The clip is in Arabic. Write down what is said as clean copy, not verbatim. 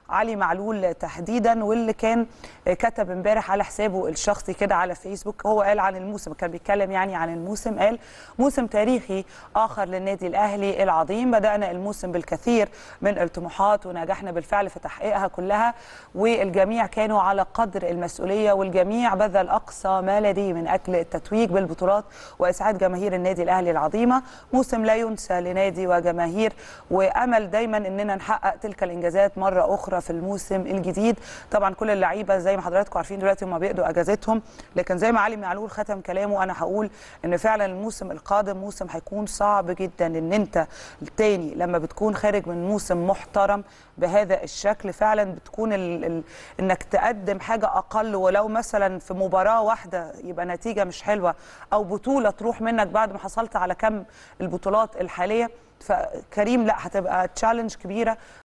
علي معلول تحديدا، واللي كان كتب امبارح على حسابه الشخصي كده على فيسبوك. هو قال عن الموسم، كان بيتكلم يعني عن الموسم، قال: موسم تاريخي آخر للنادي الأهلي العظيم، بدأنا الموسم بالكثير من الطموحات ونجحنا بالفعل في تحقيقها كلها، والجميع كانوا على قدر المسؤولية، والجميع بذل أقصى ما لديه من أجل التتويج بالبطولات وإسعاد جماهير النادي الأهلي العظيمة. موسم لا ينسى لنادي وجماهير، وأمل دايما أننا نحقق تلك الإنجازات مرة أخرى في الموسم الجديد. طبعا كل اللعيبة زي ما حضراتكم عارفين دلوقتي هم بيقضوا أجازتهم، لكن زي ما علي معلول ختم كلامه أنا هقول أن فعلا الموسم القادم موسم هيكون صعب جدا، أن أنت تاني لما بتكون خارج من موسم محترم بهذا الشكل فعلا بتكون انك تقدم حاجه اقل، ولو مثلا في مباراه واحده يبقى نتيجه مش حلوه، او بطوله تروح منك بعد ما حصلت على كم البطولات الحاليه. فكريم لا، هتبقى تشالنج كبيره